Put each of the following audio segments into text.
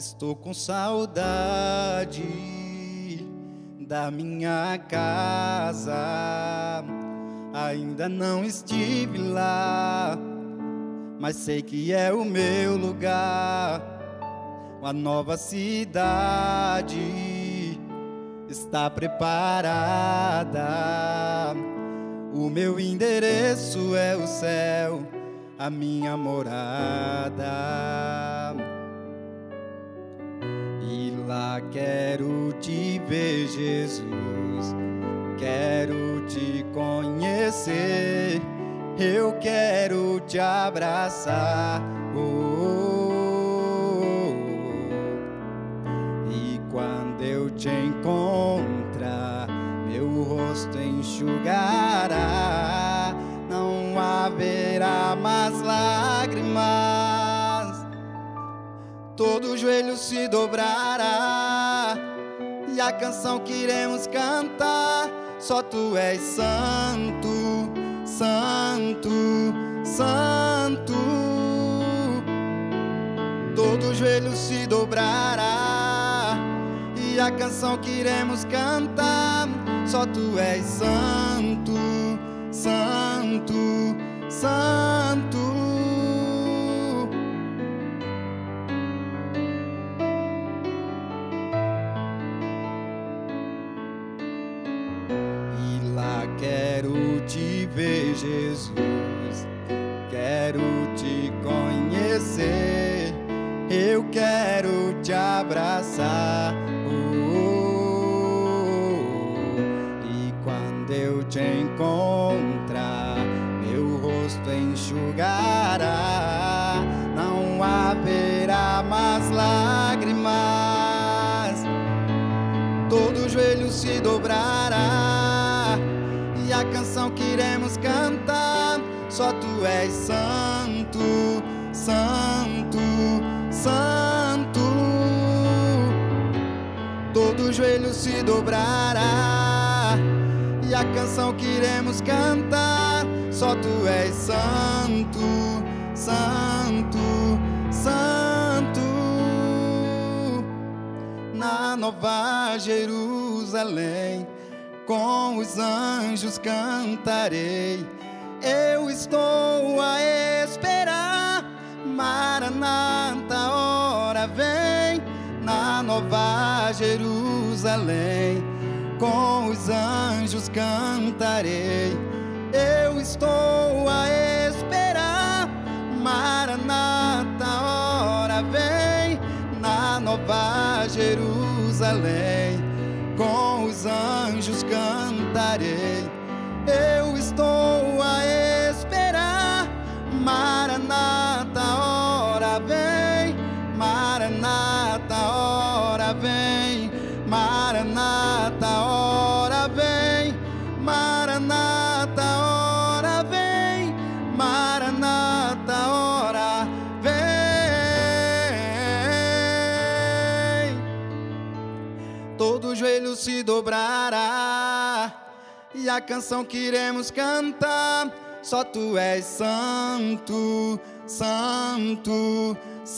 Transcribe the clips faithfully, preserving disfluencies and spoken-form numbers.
Estou com saudade da minha casa. Ainda não estive lá, mas sei que é o meu lugar. A nova cidade está preparada. O meu endereço é o céu, a minha morada. E lá quero te ver, Jesus. Quero te conhecer. Eu quero te abraçar. Oh, oh, oh. E quando eu te encontrar, meu rosto enxugará. Não haverá mais lágrimas. Todo joelho se dobrará. E a canção que iremos cantar: só tu és santo, santo, santo. Todo joelho se dobrará. E a canção que iremos cantar: só tu és santo, santo, santo. Quero te ver, Jesus. Quero te conhecer. Eu quero te abraçar. Oh, oh, oh. E quando eu te encontrar, meu rosto enxugará. Não haverá mais lágrimas. Todo joelho se dobrará. E a canção que iremos cantar: só tu és santo, santo, santo. Todo joelho se dobrará. E a canção que iremos cantar: só tu és santo, santo, santo. Na Nova Jerusalém, com os anjos cantarei. Eu estou a esperar. Maranata, ora vem. Na Nova Jerusalém, com os anjos cantarei. Eu estou a esperar. Maranata, ora vem. Na Nova Jerusalém, com os anjos cantarei. Eu estou a esperar. Maranata, ora vem. Maranata, ora vem. Maranata, ora vem. Maranata, ora vem. Maranata, ora vem. Todo joelho se dobrará. E a canção que iremos cantar: só tu és santo, santo,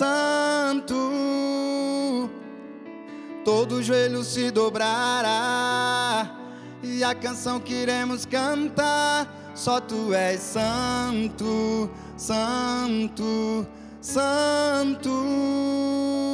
santo. Todo joelho se dobrará. E a canção que iremos cantar: só tu és santo, santo, santo.